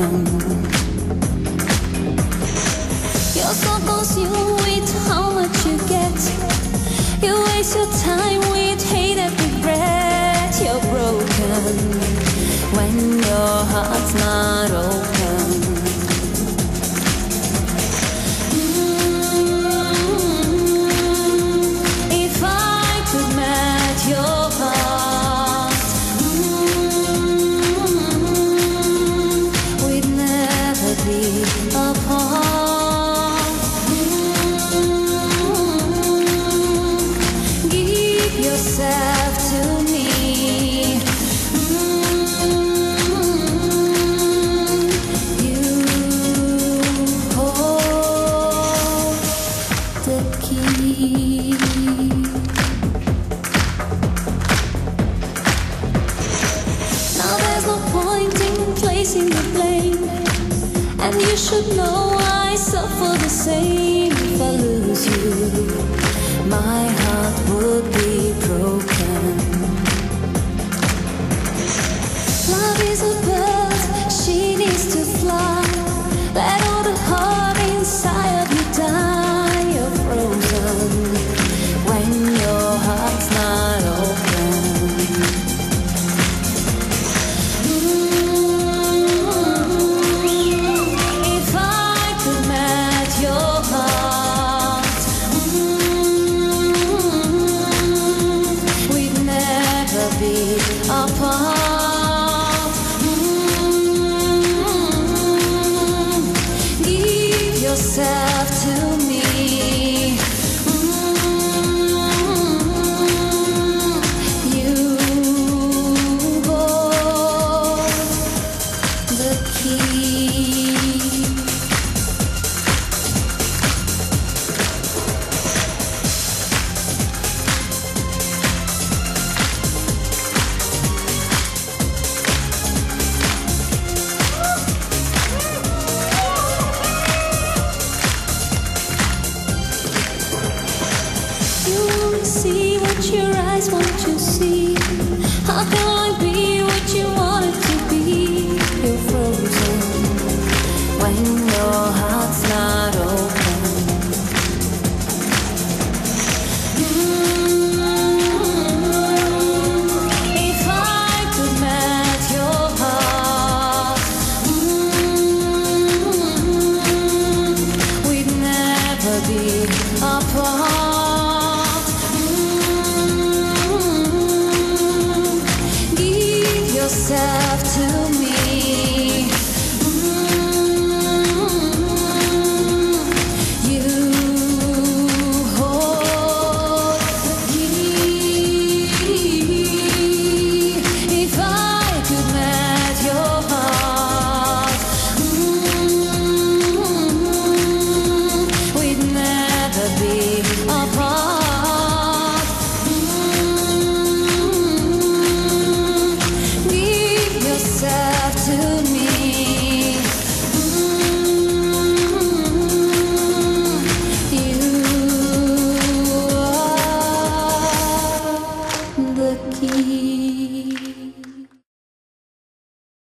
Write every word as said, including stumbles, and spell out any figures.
broken. You're so consumed with how much you get. You waste your time with hate and regret. You're broken when your heart's not open. Mm, if I could match your heart, mm, we'd never be apart. Mm, give yourself to me. Now there's no point in placing the blame, and you should know I suffer the same. If I lose you, my heart would be broken. Love is a bird, she needs to fly. Let all the heart inside of you die. You're frozen when your heart's not open. Mm, if I could match your heart, mm, we'd never be apart. Mm, give yourself to me. See what your eyes want to see. How can I be what you wanted to be? You're frozen when your heart's not open. Mm, if I could match your heart, mm, we'd never be apart. Yourself to me. Mm, you hold the key. If I could match your heart, mm, we'd never be apart. Yourself to me. Mm, you are the key.